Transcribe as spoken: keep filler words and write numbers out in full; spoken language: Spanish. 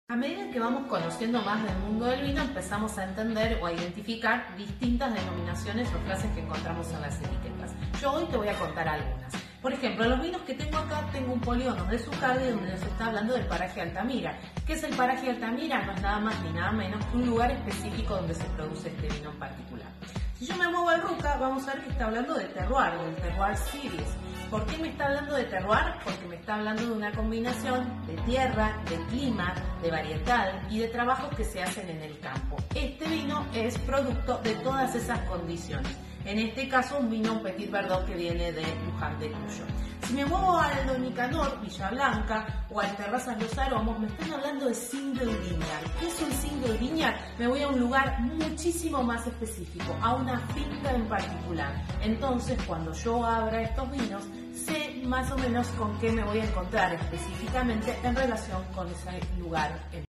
A medida que vamos conociendo más del mundo del vino, empezamos a entender o a identificar distintas denominaciones o frases que encontramos en las etiquetas. Yo hoy te voy a contar algunas. Por ejemplo, los vinos que tengo acá, tengo un polígono de Zucardi donde nos está hablando del paraje Altamira. ¿Qué es el paraje Altamira? No es nada más ni nada menos que un lugar específico donde se produce este vino en particular. Si yo me muevo al Ruca, vamos a ver que está hablando de terroir, del terroir series. ¿Por qué me está hablando de terroir? Porque me está hablando de una combinación de tierra, de clima, de varietal y de trabajos que se hacen en el campo. Este vino es producto de todas esas condiciones. En este caso, un vino Petit Verdot que viene de Luján de Cuyo. Si me muevo al Don Nicanor, Villa Blanca, o al Terrazas Los Aromos, me están hablando de single vineyard. ¿Qué es un single vineyard? Me voy a un lugar muchísimo más específico, a una finca en particular. Entonces, cuando yo abra estos vinos, sé más o menos con qué me voy a encontrar específicamente en relación con ese lugar.